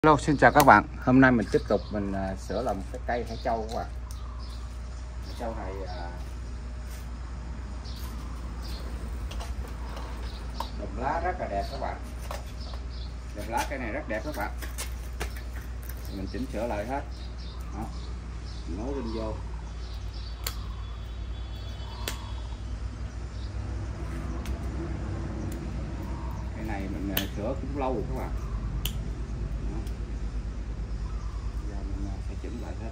Hello, xin chào các bạn. Hôm nay mình tiếp tục sửa làm cái cây hải châu các bạn. Hải châu này đùm lá rất là đẹp các bạn. Đùm lá cây này rất đẹp các bạn. Mình chỉnh sửa lại hết. Đó. Mình nối lên vô. Cây này mình sửa cũng lâu rồi các bạn. Phải chỉnh lại hết.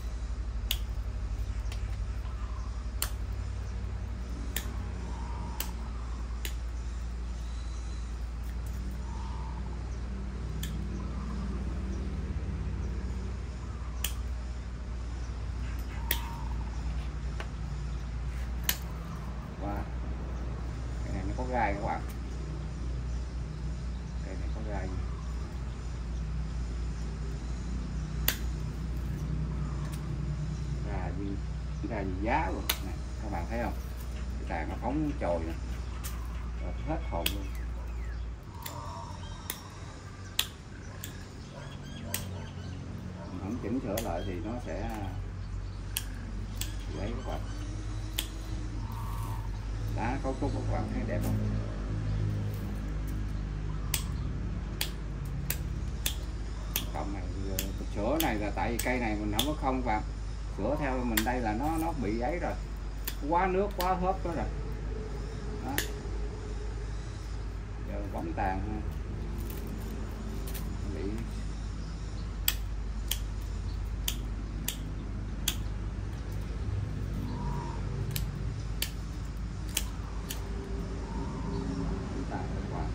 Wow. Cái này nó có gai các bạn. Cây này có gai. Ra gì giá luôn này, các bạn thấy không? Cái tàn nó phóng chồi nè, hết hồn luôn. Mình không chỉnh sửa lại thì nó sẽ lấy các bạn. Đá cấu trúc các bạn thấy đẹp không? Không này sửa này là tại vì cây này mình không có không vào sửa theo mình đây là nó bị ấy rồi, quá nước quá hớp đó rồi đó. Giờ bóng tàn bị tàn các bạn.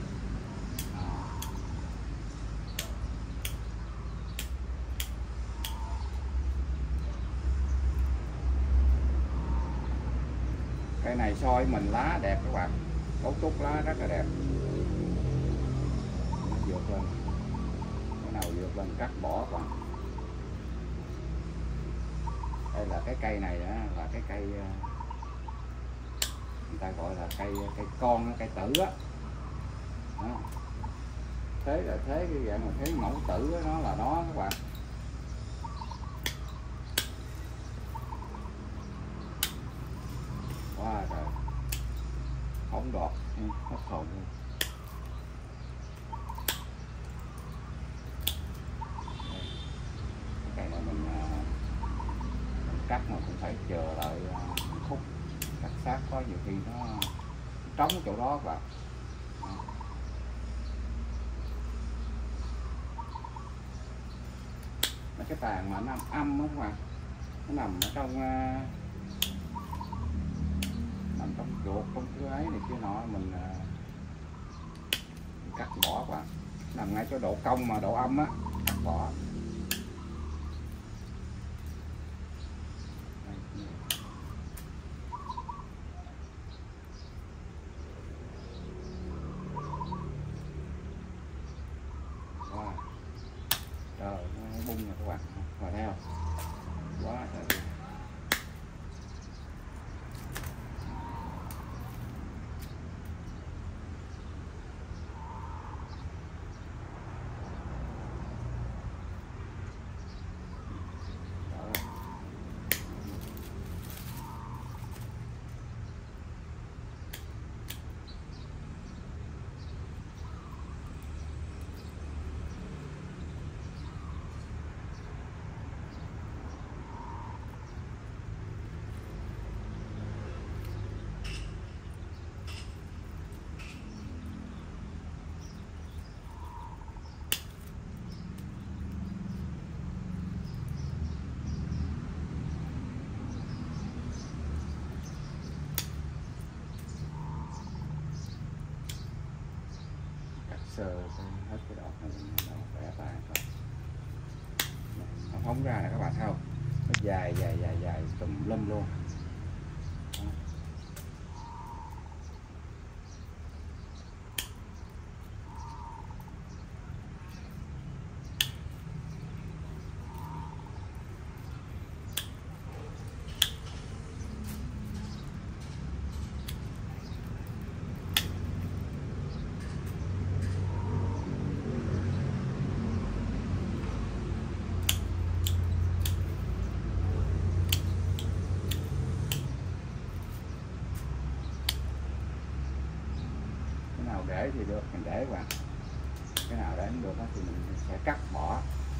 Cây này so với mình lá đẹp các bạn, cấu trúc lá rất là đẹp. Nó vượt lên, cái nào vượt lên cắt bỏ còn. Đây là cái cây này đó, là cái cây người ta gọi là cây con, cây tử á. Đó. Thế là thế cái dạng mà thế mẫu tử đó, nó là đó các bạn. Wow, trời. Không đọt hết hồn luôn. Cái này mình cắt mà cũng phải chờ lại khúc cắt sát, có nhiều khi nó trống chỗ đó các bạn. Mấy cái tàn mà nó âm đó các bạn, nó nằm ở trong ruột, trong cái ấy này kia nọ, mình cắt bỏ các bạn. Nằm ngay chỗ độ cong mà độ âm á, cắt bỏ. Wow. Trời, nó bung nè các bạn, vào theo quá trời. Sờ hết cái đọt này, nó vẽ tay nó phóng ra là các bạn thấy không, nó dài tùm lum luôn. để thì được mình để các bạn, cái nào để không được thì mình sẽ cắt bỏ.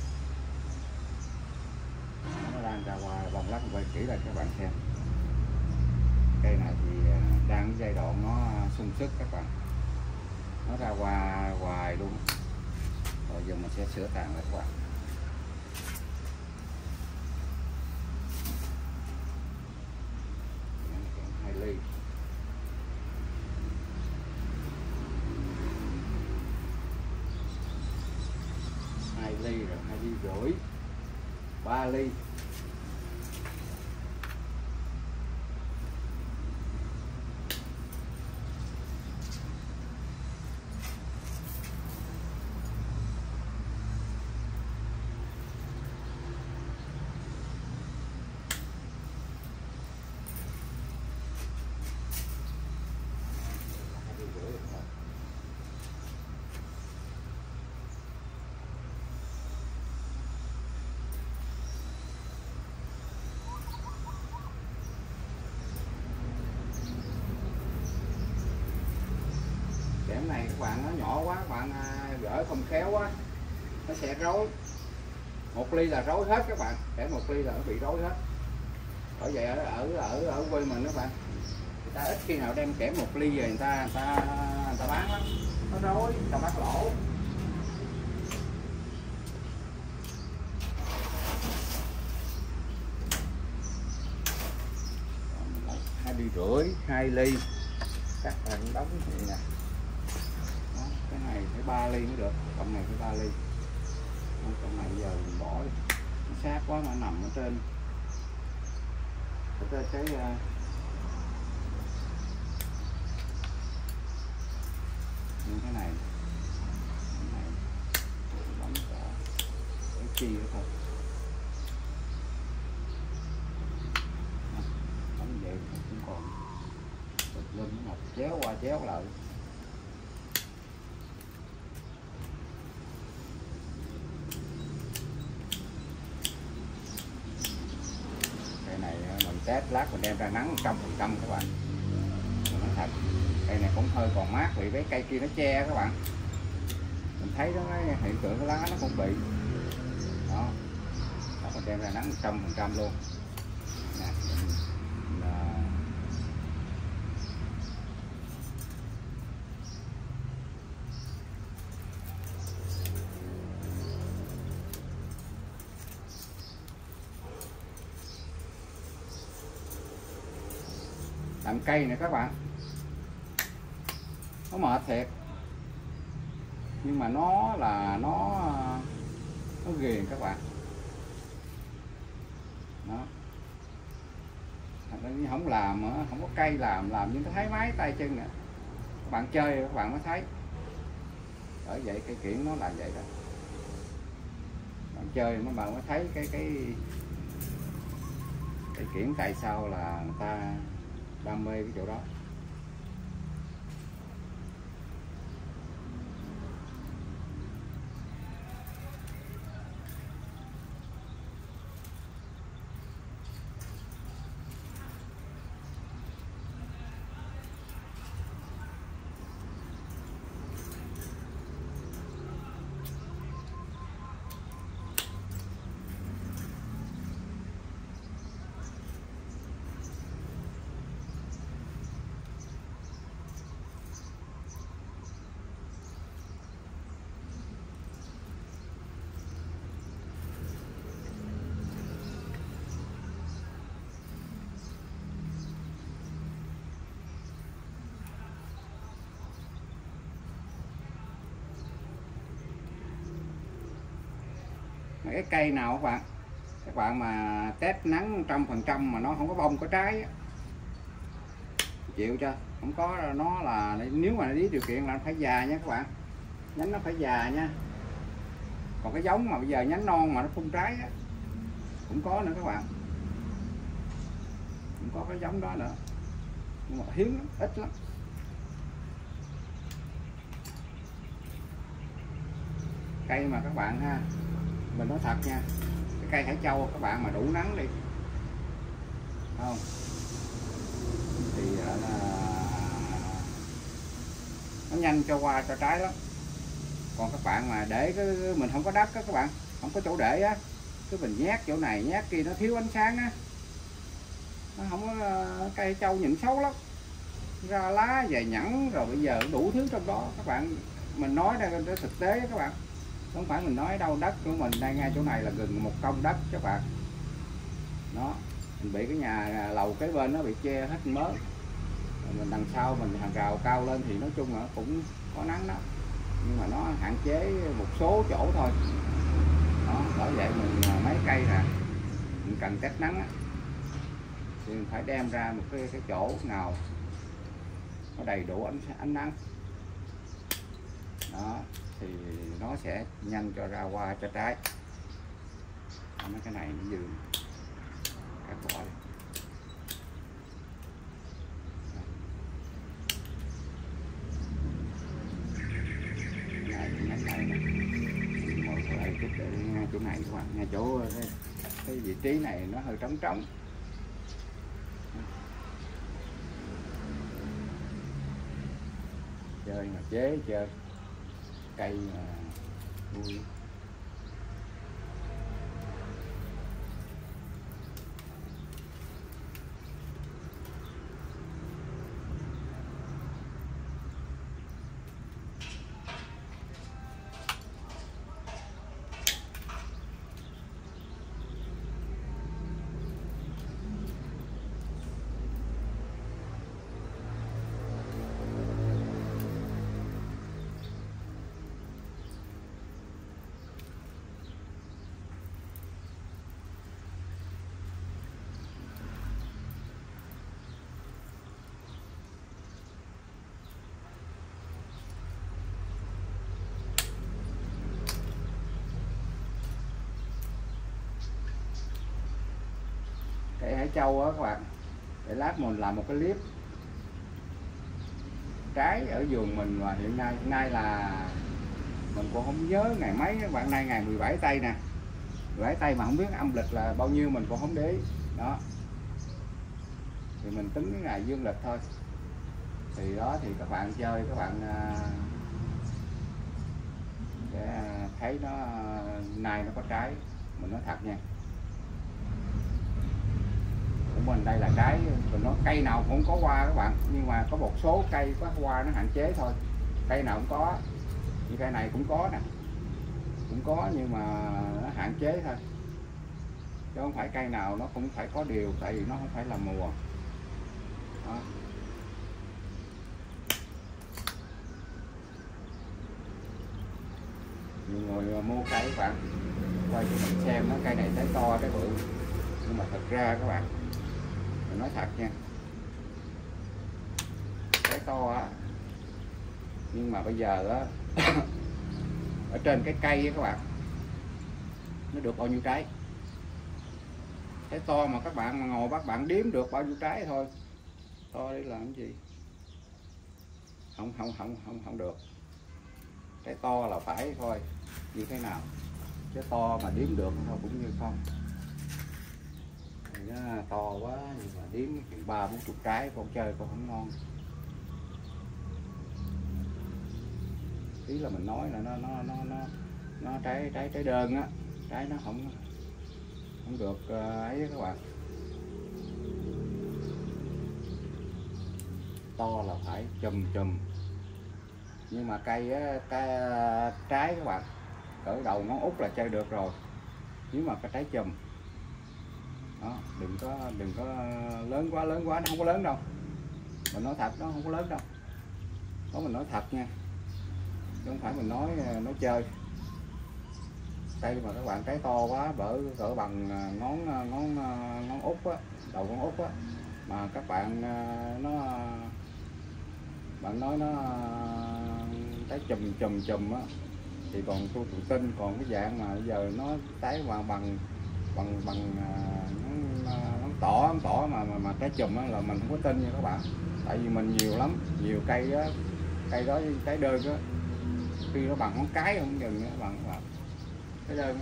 Nó đang ra hoa bông lắc, quay kỹ lại các bạn xem. Cây này thì đang giai đoạn nó sung sức các bạn, nó ra hoa hoài luôn. Rồi giờ mình sẽ sửa tàn lại các bạn. Hai ly, rồi 2 ly rưỡi, 3 ly. Kẽm này các bạn nó nhỏ quá, các bạn gỡ không khéo quá nó sẽ rối. 1 ly là rối hết các bạn, kẽm 1 ly là nó bị rối hết. Bởi vậy ở quê mình các bạn, người ta ít khi nào đem kẽm 1 ly về người ta bán lắm, nó rối, người ta bắt lỗ. Hai ly rưỡi, 2 ly cắt thành đống vậy nè. Cái này phải 3 ly mới được, cộng này phải 3 ly. Cộng này giờ mình bỏ đi, nó sát quá mà nằm ở trên cái như thế này, bấm cả cái chi nữa thôi. Bấm vậy cũng còn lên nó ngập chéo qua chéo lại. Test lát mình đem ra nắng 100% các bạn. Nó thật, cây này cũng hơi còn mát vì cái cây kia nó che các bạn. Mình thấy đó, cái hiện tượng cái lá nó cũng bị đó. Đó, mình đem ra nắng 100% luôn nè. Làm cây này các bạn, nó mệt thiệt, nhưng mà nó ghiền các bạn. Đó, không làm, không có cây làm nhưng nó thấy máy tay chân nè. Các bạn chơi các bạn mới thấy. Bởi vậy cây kiển nó là vậy đó. Bạn chơi mấy bạn mới thấy cái kiển tại sao là người ta đam mê cái chỗ đó. Cái cây nào các bạn mà test nắng 100% mà nó không có bông có trái á, chịu cho không có. Nó là nếu mà lý điều kiện là nó phải già nha các bạn, nhánh nó phải già nha. Còn cái giống mà bây giờ nhánh non mà nó phun trái á, cũng có nữa các bạn, cũng có cái giống đó nữa, nhưng mà hiếm lắm, ít lắm. Cây mà các bạn ha, mình nói thật nha, cái cây hải châu các bạn mà đủ nắng đi không thì nó nó nhanh cho hoa cho trái lắm. Còn các bạn mà để cái mình không có đất á các bạn, không có chỗ để á, cứ mình nhát chỗ này nhát kia, nó thiếu ánh sáng á, nó không có, cây trâu nhìn xấu lắm, ra lá dày nhẵn rồi bây giờ đủ thứ trong đó các bạn. Mình nói đây là thực tế các bạn, không phải mình nói đâu. Đất của mình đây ngay chỗ này là gần 1 công đất các bạn. Đó, mình bị cái nhà lầu kế bên nó bị che hết mớ, mình đằng sau mình hàng rào cao lên thì nói chung là cũng có nắng đó, nhưng mà nó hạn chế một số chỗ thôi. Đó, bởi vậy mình mấy cây nè mình cần cách nắng á, thì mình phải đem ra một cái chỗ nào nó đầy đủ ánh nắng. Đó thì nó sẽ nhanh cho ra hoa cho trái. Mấy cái này nó dư cắt bỏ đi. Ngay chỗ này các bạn, ngay chỗ cái vị trí này nó hơi trống trống. Chơi mà chế chơi cây mà vui. Cây hải châu á các bạn, để lát mình làm một cái clip trái ở vườn mình. Và hiện nay là mình cũng không nhớ ngày mấy các bạn, nay ngày 17 tây nè, 17 tây mà không biết âm lịch là bao nhiêu mình cũng không để ý. Đó thì mình tính cái ngày dương lịch thôi. Thì đó thì các bạn chơi, các bạn sẽ thấy nó nay nó có trái. Mình nói thật nha, của mình đây là trái, mình nói cây nào cũng có hoa các bạn, nhưng mà có một số cây có hoa nó hạn chế thôi. Cây nào cũng có, như cây này cũng có nè, cũng có nhưng mà nó hạn chế thôi, chứ không phải cây nào nó cũng phải có điều, tại vì nó không phải là mùa. Đó. Nhiều người mua cây các bạn quay cho mình xem nó, cây này trái to trái bự, nhưng mà thật ra các bạn, mình nói thật nha, trái to á, nhưng mà bây giờ á ở trên cái cây á các bạn, nó được bao nhiêu trái. Trái to mà các bạn ngồi các bạn đếm được bao nhiêu trái thôi. To đi làm cái gì, không được. Trái to là phải thôi như thế nào, trái to mà đếm được thôi cũng như không. Nó to quá nhưng mà đếm chừng 30-40 trái con chơi con không ngon. Ý là mình nói là nó trái đơn á, trái nó không được ấy các bạn. To là phải chùm, nhưng mà cây á, trái các bạn cỡ đầu ngón út là chơi được rồi, nếu mà cái trái chùm đó, đừng có lớn quá nó không có lớn đâu. Mình nói thật, nó không có lớn đâu, đó mình nói thật nha, chứ không phải mình nói chơi. Cây mà các bạn trái to quá, cỡ bằng ngón út á, đầu ngón út á, mà các bạn bạn nói nó trái chùm á, thì còn tôi tự tin. Còn cái dạng mà bây giờ nó trái bằng ngón tỏ mà trái chùm á là mình không có tin nha các bạn. Tại vì mình nhiều lắm, nhiều cây á, cây đó trái đơn á, khi nó bằng ngón cái không chừng nữa, bằng trái đơn á.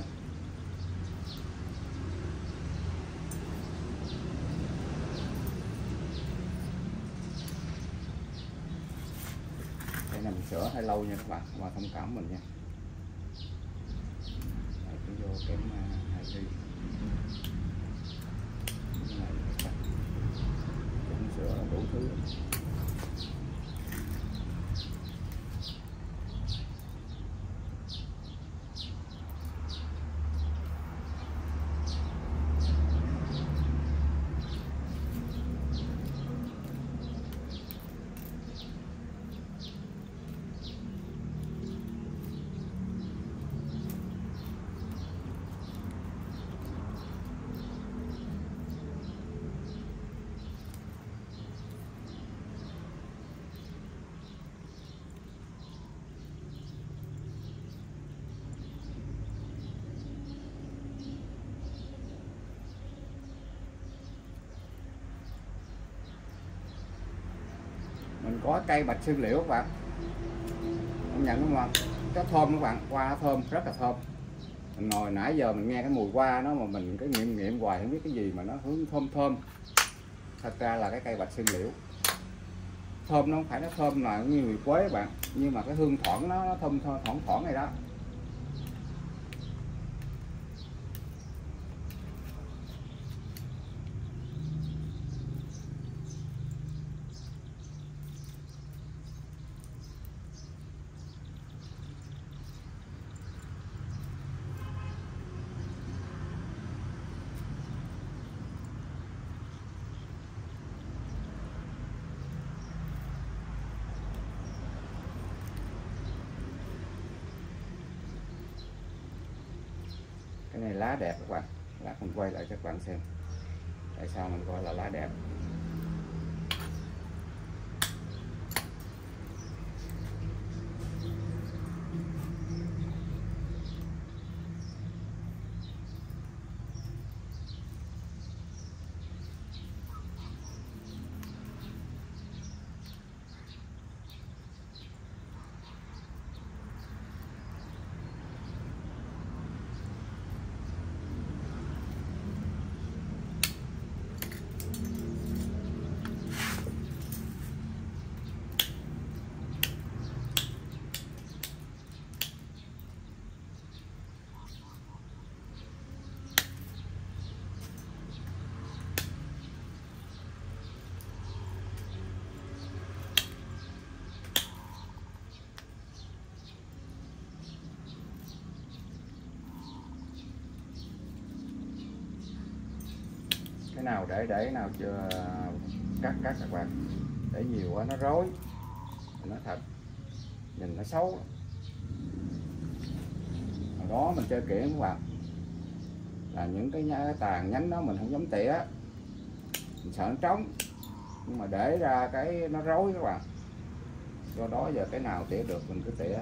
Cây này mình sửa hơi lâu nha các bạn, và thông cảm mình nha. Đây, cứ vô kém 2 ly. Cái này các bạn cũng sửa đủ thứ. Mình có cây bạch xương liễu các bạn, em nhận không ạ? Có thơm các bạn, hoa thơm rất là thơm. Mình ngồi nãy giờ mình nghe cái mùi hoa nó mà mình cái nghiệm hoài không biết cái gì mà nó hướng thơm thơm. Thật ra là cái cây bạch xương liễu thơm, nó không phải nó thơm là như mùi quế các bạn, nhưng mà cái hương thoảng nó thơm thoảng thoảng này đó. Cái này lá đẹp các bạn, lát mình quay lại cho các bạn xem tại sao mình gọi là lá đẹp. Cái nào để nào chưa cắt các bạn, để nhiều quá nó rối, nó thật nhìn nó xấu. Hồi đó mình chơi kỹ các bạn, là những cái tàn nhánh đó mình không dám tỉa, mình sợ nó trống, nhưng mà để ra cái nó rối các bạn. Do đó giờ cái nào tỉa được mình cứ tỉa.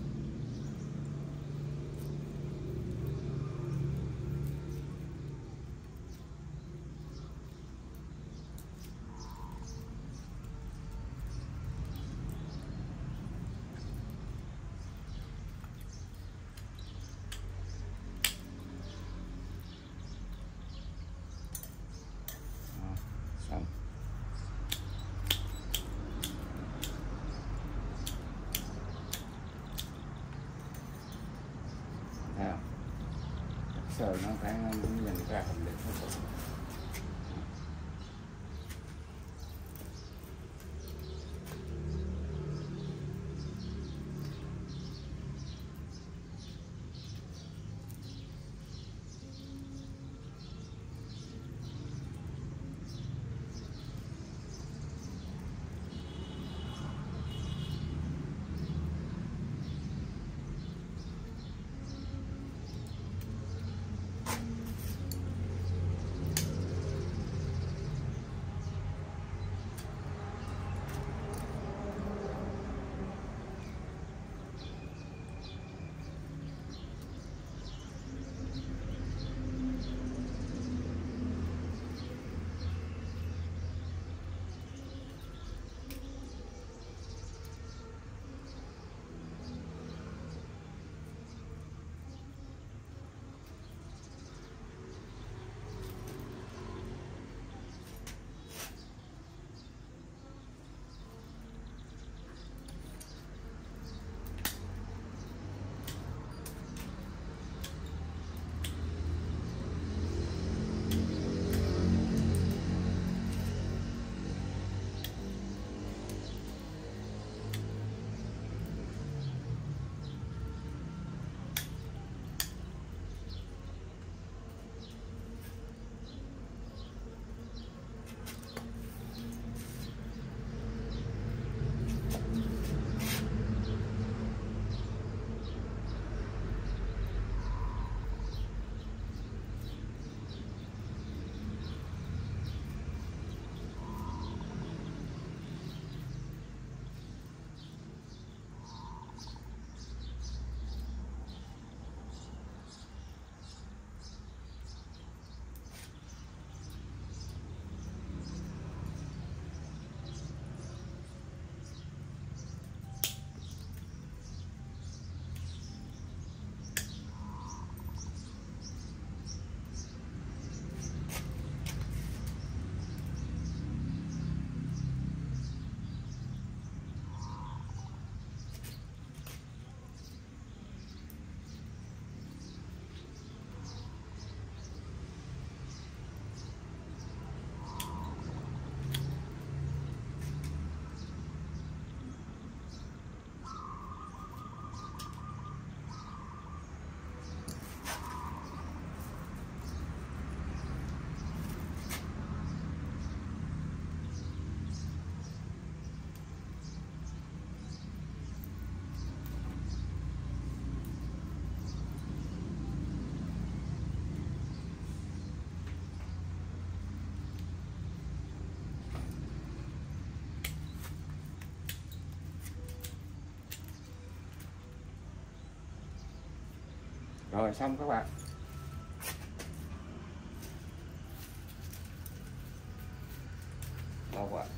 Xong. Sờ nó phải nhìn ra hình đẹp hơn. Rồi xong các bạn. Đâu ạ?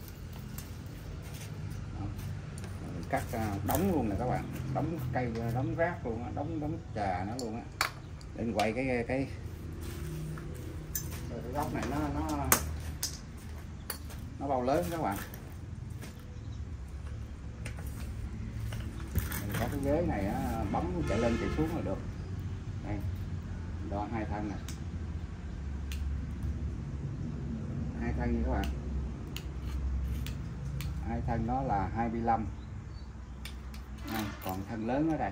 Mình cắt đóng luôn nè các bạn, đóng cây, đóng rác luôn á, đóng trà nó luôn á. Để mình quay cái góc này nó bao lớn các bạn. Mình có cái ghế này á, bấm chạy lên chạy xuống là được. Đây, đo hai thân nè, hai thân như các bạn, hai thân đó là 25. Còn thân lớn ở đây.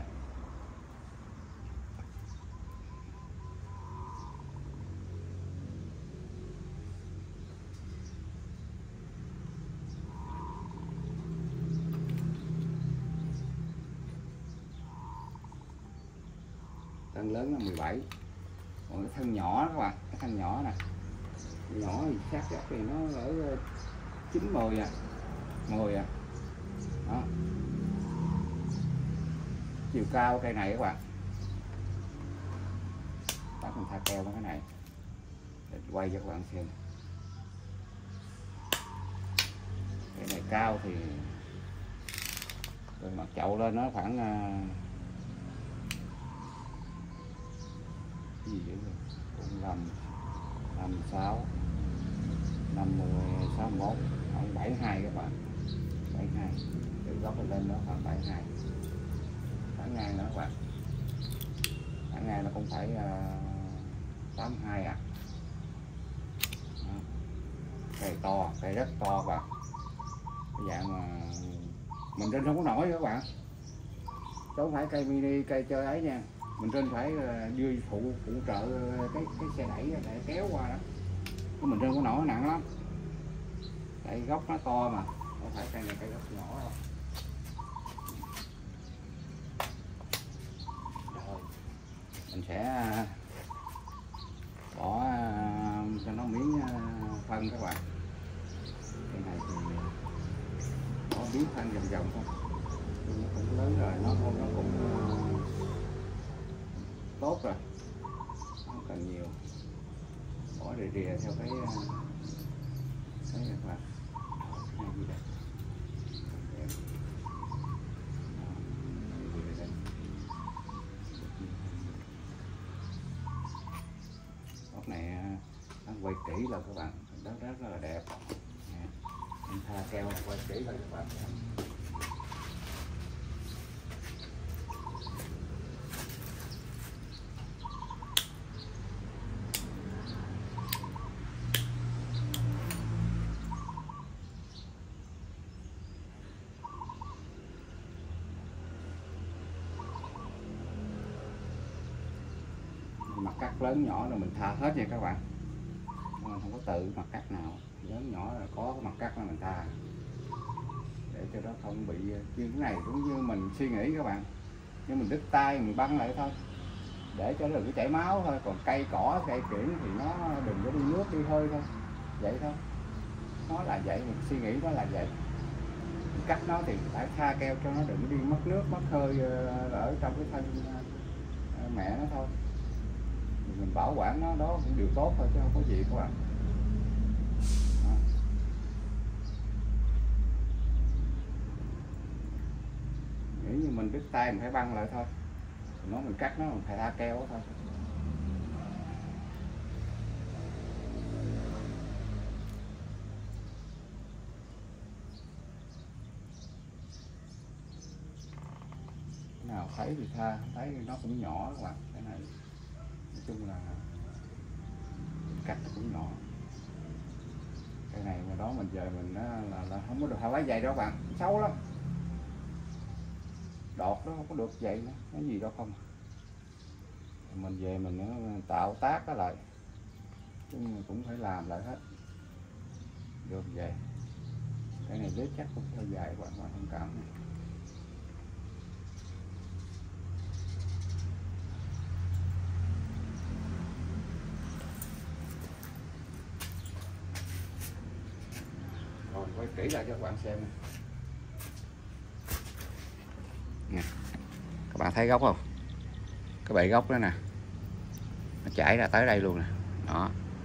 Thân lớn là 17. Còn cái thân nhỏ các bạn, cái thân nhỏ nè, nhỏ thì chắc thì nó ở 9 10 à, 10 à. Đó. Chiều cao cây này các bạn, bắt mình tha keo với cái này để quay cho các bạn xem. Cái này cao thì rồi mặt chậu lên nó khoảng gì vậy, cũng 56 50 61 khoảng 72 các bạn, 72. Từ góc lên nó khoảng 72. Thẳng ngang nữa các bạn, thẳng ngang nó cũng phải 82 à. Đó. Cây to, cây rất to và cái dạng mà mình trên không có nổi các bạn, chứ không phải cây mini, cây chơi ấy nha. Mình trên phải đưa phụ trợ cái xe đẩy để kéo qua đó, mình trên có nổi nặng lắm. Tại gốc nó to mà, không phải cây này cây gốc nhỏ đâu. Rồi mình sẽ bỏ cho nó miếng phân các bạn. Cái này thì có miếng phân vòng vòng thôi, nó cũng lớn rồi, nó cũng tốt rồi, không cần nhiều. Bỏ rìa theo cái các bạn. Góc này nó quay kỹ là các bạn, rất là đẹp. Em tha keo là quay kỹ là các bạn. Mặt cắt lớn nhỏ là mình tha hết nha các bạn, mình không có tự mặt cắt nào lớn nhỏ là có cái mặt cắt là mình tha, để cho nó không bị như cái này cũng như mình suy nghĩ các bạn, nhưng mình đứt tay mình băng lại thôi để cho nó đừng có chảy máu thôi. Còn cây cỏ cây kiển thì nó đừng có đi nước đi hơi thôi, vậy thôi, nó là vậy, mình suy nghĩ nó là vậy. Mình cắt nó thì phải tha keo cho nó đừng đi mất nước mất hơi ở trong cái thân mẹ nó thôi. Mình bảo quản nó đó cũng điều tốt thôi chứ không có gì các bạn. Đó. Nghĩ như mình đứt tay mình phải băng lại thôi, mình cắt nó mình phải tha keo thôi. Nào thấy thì tha, không thấy thì nó cũng nhỏ các bạn. Cái này nói chung là cắt nó cũng nhỏ. Cái này mà đó mình về mình là không có được thoải mái vậy đó các bạn, xấu lắm. Đọt nó không có được vậy nữa, cái gì đâu không. Mình về mình tạo tác nó lại, nhưng cũng phải làm lại hết được vậy. Cái này biết chắc cũng hơi dài các bạn thông cảm. Rồi quay kỹ lại cho các bạn xem nè. Các bạn thấy gốc không? Cái bệ gốc đó nè, nó chảy ra tới đây luôn nè. Đó,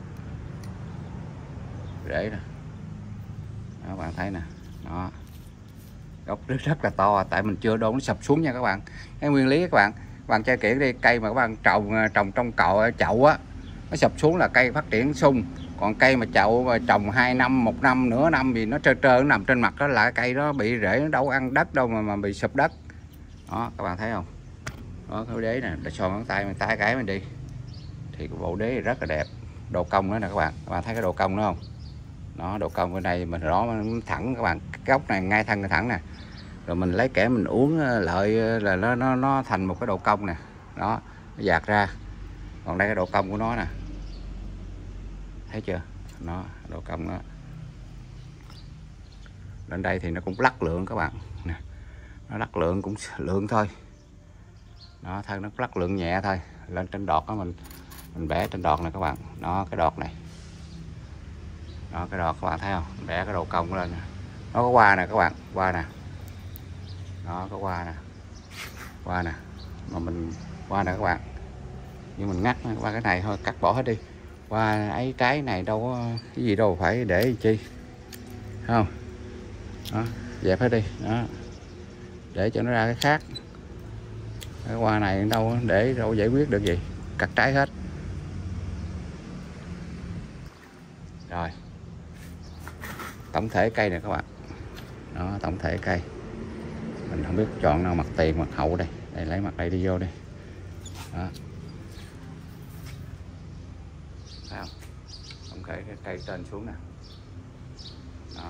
rễ nè, đó, các bạn thấy nè. Đó, gốc rất là to, tại mình chưa đốn nó sập xuống nha các bạn. Cái nguyên lý các bạn tra kỹ đi, cây mà các bạn trồng trong chậu á, nó sập xuống là cây phát triển sung. Còn cây mà chậu mà trồng 2 năm, 1 năm, nửa năm thì nó trơ nó nằm trên mặt đó là cây đó bị rễ, nó đâu ăn đất đâu mà bị sụp đất. Đó, các bạn thấy không? Đó, cái đế nè, để so ngón tay mình tay cái mình đi thì cái bộ đế rất là đẹp. Độ cong đó nè các bạn thấy cái độ cong đó không? Đó, độ cong bên đây mình đó nó thẳng các bạn, cái gốc này ngay thân thẳng nè. Rồi mình lấy kẻ mình uống lợi là nó thành một cái độ cong nè. Đó, nó dạt ra. Còn đây cái độ cong của nó nè, thấy chưa? Nó độ cong đó. Lên đây thì nó cũng lắc lượng các bạn nè, nó lắc lượng cũng lượng thôi. Đó, thân nó lắc lượng nhẹ thôi. Lên trên đọt đó mình bẻ trên đọt này các bạn. Đó, cái đọt này. Đó, cái đọt các bạn thấy không? Bẻ cái độ cong lên nè. Nó có hoa nè các bạn, hoa nè. Đó, có hoa nè, hoa nè, mà mình hoa nè các bạn. Nhưng mình ngắt qua cái này thôi, cắt bỏ hết đi. Hoa ấy trái này đâu có cái gì đâu phải để chi, không? Đó, dẹp hết đi. Đó, để cho nó ra cái khác. Cái hoa này đâu để đâu giải quyết được gì, cắt trái hết. Rồi, tổng thể cây này các bạn. Đó, tổng thể cây mình không biết chọn nào, mặt tiền mặt hậu đây. Đây, lấy mặt đây đi vô đi. Đó, thấy không? Tổng thể cái cây trên xuống nè. Đó,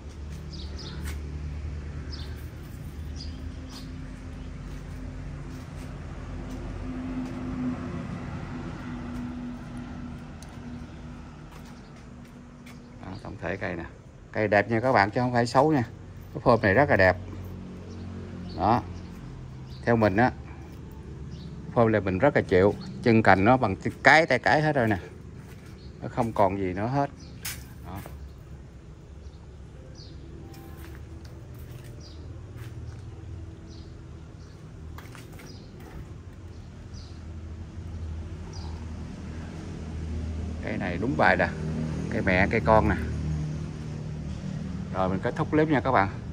tổng thể cây nè, cây đẹp nha các bạn chứ không phải xấu nha. Cái phơm này rất là đẹp. Đó, theo mình á, phơm này mình rất là chịu. Chân cành nó bằng cái tay cái hết rồi nè, nó không còn gì nữa hết. Đó, cây này đúng bài nè, cây mẹ cây con nè. Rồi mình kết thúc clip nha các bạn.